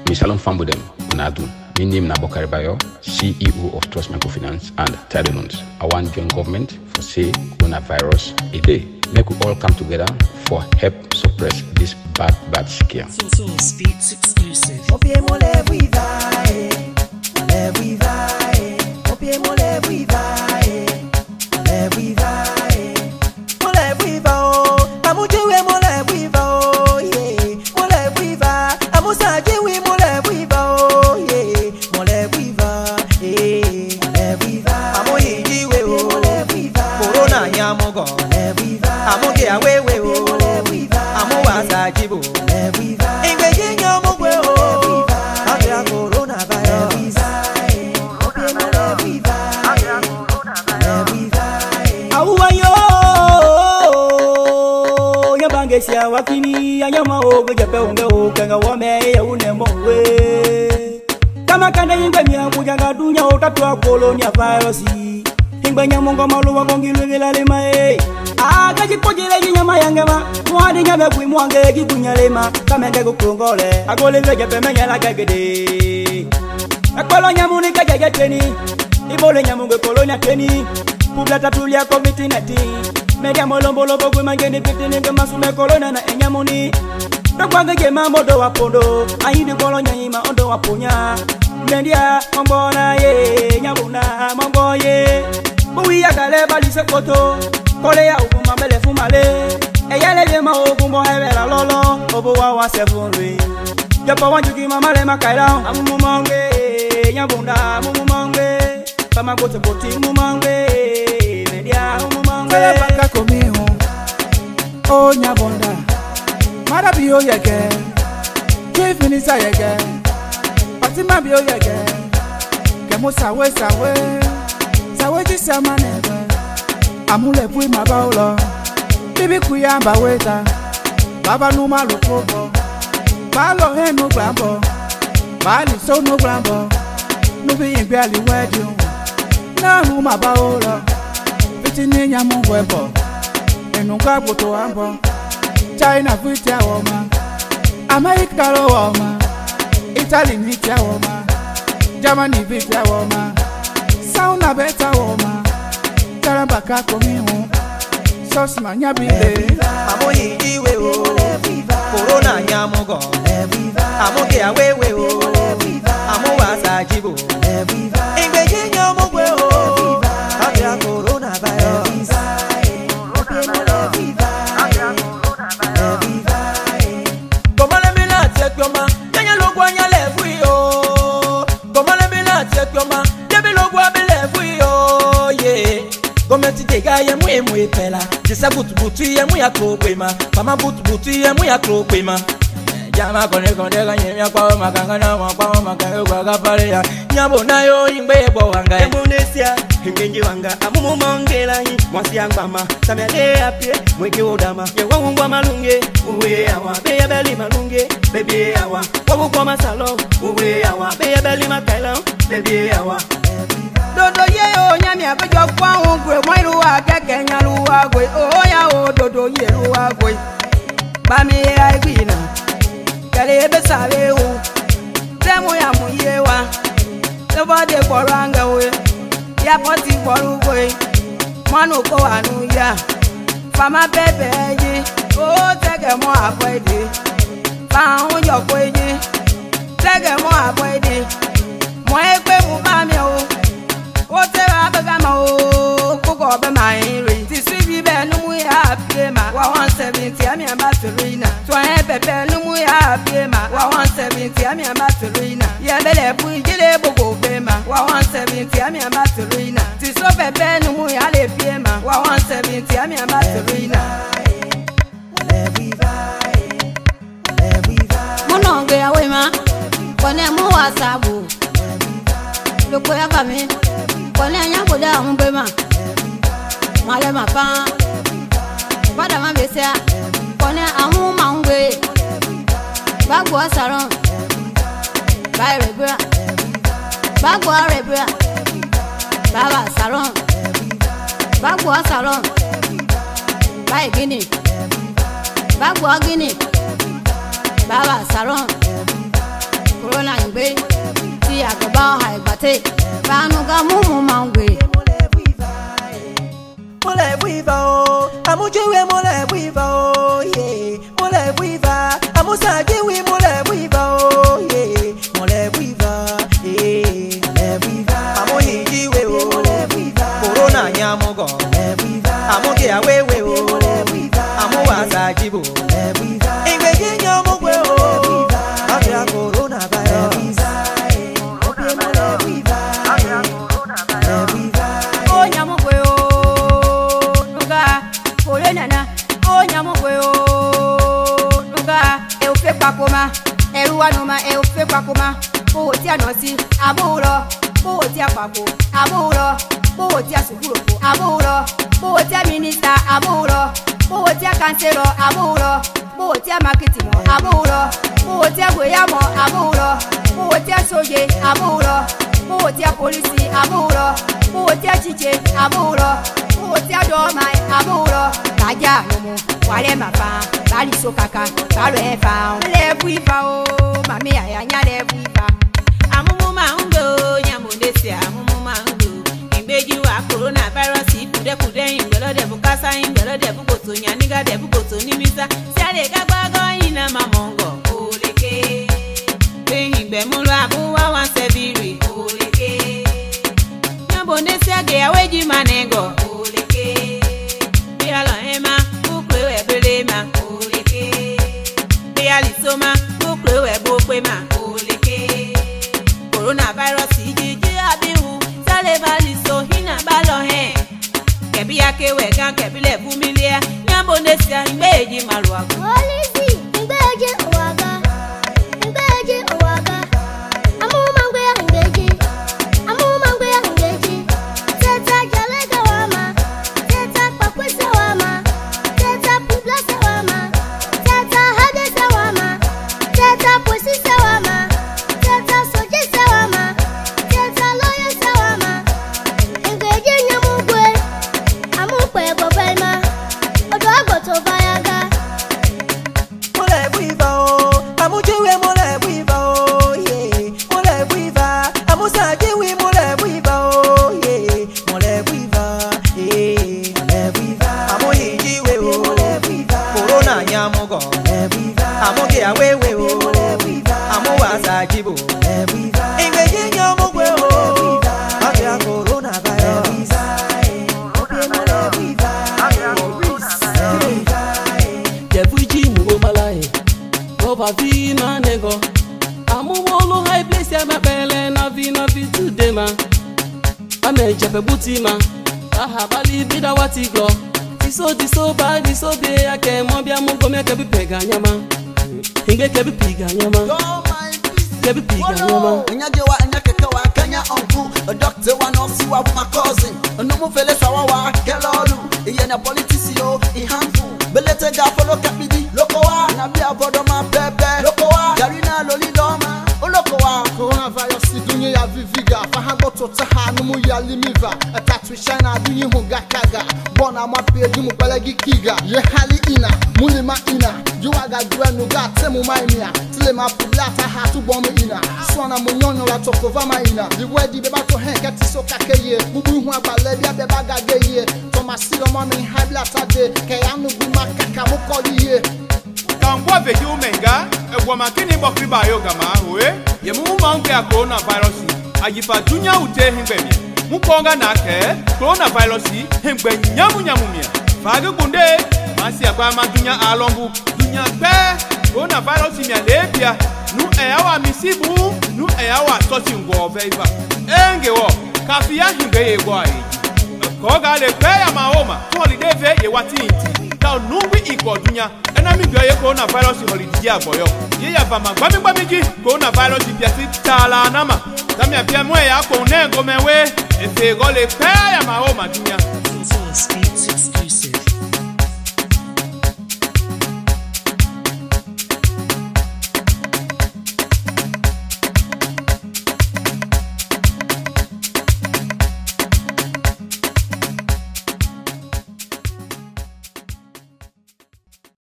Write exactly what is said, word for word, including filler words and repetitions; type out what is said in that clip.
Misalon Fambudem, Nadu. My name is Bokari Bayo, C E O of Trust Microfinance and Tidal Loans. I want join government for say coronavirus a day. Make we all come together for help suppress this bad, bad scare. So, so Speeds exclusive. Sia wakini anyama ogo jape unge ukanga wame ya unemongwe kama kanda yingwe miya kujanga dunya otatwa kolonia virusi hingwe nyamongo malu wakongilwe gilalema eh aga jipojele jinyama yangema mwadi nyabe kui mwange gikunyalema kamenge kukungole agole jape menyala gagede akolo nyamuni kajaja teni ibole nyamunge kolonia teni publia tatulia covid nineteen media molombo bogwe mangeni pitini ngema sume kolona na enyamuni dokwanga gema modo wapondo ayidi kolonya ima ondo waponya media mbona ye nyabuna mambo ye buwi yakale balise koto kole ya ubuma mele fumale eyale yema obumbo hebela lolo obo wa wa sefunri yopo wanjuki mamale makaira amumu mange nyabuna amumu mange kama kote poti mumange media amumu mange baka komiho o nyabonda mara biyo yege kefinisa yege patima biyo yege kemo sawe sawe sawe jisama nebe amule pui mabaulo bibi kuyamba weta baba numa lokobo balo he no grambo bali so no grambo nubi imbe ali wedu na numa baulo bitini nyamu webo enuka boto ambo China fiti ya woma America lo woma Italy fiti ya woma Germany fiti ya woma Sauna beta woma Tarambaka komihu Sosma nyabile Amoyi iwe o Corona nyamugo Amoge awewe o Amowa sajibo Ingbeji nyamugwe o Abia corona virus Gometi tega ye mwe mwe pela Jisa butu butu ye mwe ya krokwema Mama butu butu ye mwe ya krokwema Jama kone kone kanye mya kwa makangana Kwa makayo kwa kapare ya Nyabo na yo ingbe bo wanga Embonesia hingenji wanga Amumu mongela hi Mwasi yangbama Samya de apye mweke odama Ye wangwa malunge Uwe awa Beye beli malunge Bebe awa Wabu kwa masalo Uwe awa Beye beli makaila Bebe awa Dodo ye o nyami abejo kwa ungwe mwiru wa keke nyalu wa gwe o ya o dodo ye ru wa gwe Bami ye aigwina Kale ebe sabe o Temu ya muye wa Nobody koranga we Ya poti koru gwe Manu ko anu ya Fama bebe ye O tege mo akwede Fa unyo kwede Tege mo akwede Mo ekwe mu bami o Ote abagama o kuko be mairi ti sibi be numu ya pema wa one seventy ami abaturina to e pepe numu ya pema wa one seventy ami abaturina ye bele bu jile bogo pema wa one seventy ami abaturina ti so pepe numu ya le pema wa one seventy ami abaturina Mononge ya wema kone mu wasabu loko ya kame Kone nyambo da umbema Male mapa Pada mabesea Kone amu maungwe Bagwa saron Bai rebra Bagwa rebra Baba saron Bagwa saron Bai gini Bagwa gini Baba saron corona ngbe ti agoba ha igbate banu ga mumu mangwe mole buiva o amujewe mole buiva o ye mole buiva amusajewe mole buiva o ye mole buiva eh mole buiva amuyijiwe o mole buiva corona nyamugo mole buiva amuge awewe o mole buiva amuwasajibo mole buiva ingbeje nyamugwe o abia corona virus mole buiva mole buiva o nyamugwe o Ole nana, o nyamugwe o nuga e ufe pakoma, e ruwa noma e ufe pakoma, o ti anosi aburo, o ti apako aburo, o ti asukuro aburo, o ti minister aburo, o ti kanselo aburo, o ti marketing aburo, o ti goyamo aburo, o ti soje aburo, o ti police aburo, o ti chiche aburo. Otia do mai aburo kaja nomo wale mapa bali sokaka balo efa le buiva o mami aya nya le buiva amumu mango nyamunde amumu mango ingbeji wa corona virus ipude pude ingelo de bukasa ingelo de bukoto nyaniga de bukoto nimisa sale gagbago ina mamongo oleke ingbe mulu abu wa wan sebiri oleke nyambonde age aweji manego Soma, bukwe we bukwe ma oleke. Coronavirus ijiji abihu, sale bali so hina balo he. Kebi yake we gan kebi le bumilia, nyambo nesia ingbeji malwa. Polisi, ingbeji owaga, ingbeji owaga. Amu mangwe ya ingbeji, amu mangwe ya ingbeji. Teta jalega wama, teta pakwesa wama, teta publasa wama, teta hadesa wama. Teta posi sawama, teta soje sawama, teta lawyer sawama. Engweje nyamugwe, amukwe gobelma, odo agoto bayaga. Mole buiva o, amujewe mole buiva o, ye. Mole buiva, amusajewe mole buiva o, ye. Mole buiva, eh. Mole buiva, amuyijiwe o, mole buiva. Corona nyamugo, mole buiva. Amuge awewe o. Amuwasajibo ingbeje nyamugwe o abia corona virus Devuji mu malaye Oba vi manego Amuwolo high place ya mabele na vi na vi today ma Ame jepe buti ma Aha bali bida wati go Tiso tiso ba tiso be ake mo bia mu go me ke bi pega nyama Ingbe ke bi pega nyama Kebi piga nyama Onyaje wa anyakeka wa kanya onku a doctor wa no si wa my cousin no mo fele sawa wa kelolu iye na politics yo I handful belete ga follow kapidi loko wa na bia bodo ma bebe loko wa yarina loli doma oloko wa coronavirus dunye ya viviga fa hagbo to ta ha no mu ya limiva atatu shana dunye hu gakaga bona ma pedu mu pelagi kiga ye hali ina mulima ina juwaga gwenu ga temu maimia tile ma publata ha tu bomu ina sona munyonyo la tokova maina the wedi beba to hen get so kakeye bubu hu abale bia beba gageye to masiro mo mi hablata de ke anu guma kaka mo koliye Kangwa veji umenga egwa makini bokri ba yoga ma we ye mu mangu ya coronavirus ajifa dunya ute himbemi mukonga nake coronavirus himbe nyamu nyamumia fage gunde masi agba ma dunya alombu dunya pe coronavirus mi alebia nu eyawa misibu nu eyawa tochi ngo veiva enge wo kafia himbe ye gwa yi koga le pe ya maoma holiday ve ye watinti ta nungwi iko dunya ena mi gbe ye coronavirus holiday agboyo ye ya va magbami gbamiji coronavirus biati tala nama tamia bia mo ya ko nengo mewe efe go le pe ya maoma dunya Source Beat